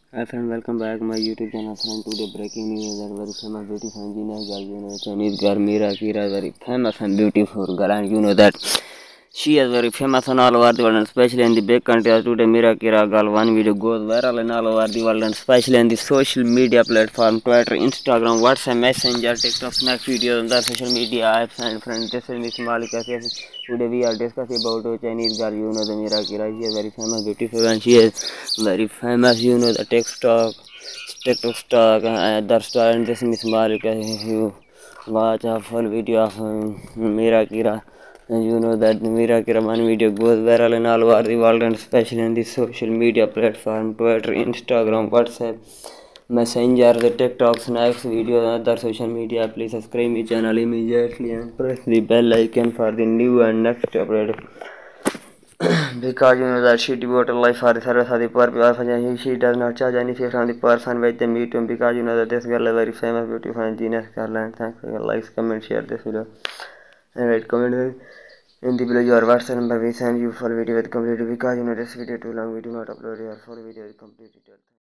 Hi friend, welcome back my YouTube channel. Friend, today breaking news that very famous beautiful engineer girl, Chinese girl Amirah is very famous and beautiful girl, and you know that she is very famous on all over the world, and especially in the big countries. Today, Amirah girl one video goes viral in all over the world, and especially in the social media platform, Twitter, Instagram, WhatsApp, Messenger, TikTok, Snap videos, and other social media apps. And friends, this is Miss Malika. Today we are discussing about a Chinese girl, the Amirah. She is very famous, beautiful, and she is very famous. The TikTok stock, other star, and this Miss Malika. If you watch a full video of Amirah, and you know that Amirah one video goes viral in all over the world, and especially in the social media platform, Twitter, Instagram, WhatsApp, Messenger, the TikTok, Snaps, videos, and other social media. Please subscribe my channel immediately and press the bell icon for the new and next update. Because you know that she devoted life for the service of the poor people. She does not charge any fee from the person when they meet him, because you know that this girl is very famous, beautiful, and genius girl. And thanks for your likes, comment, share this video, and write comment in the below your WhatsApp number. We send you full video with complete, because you know this video too long. We do not upload your full video with complete details.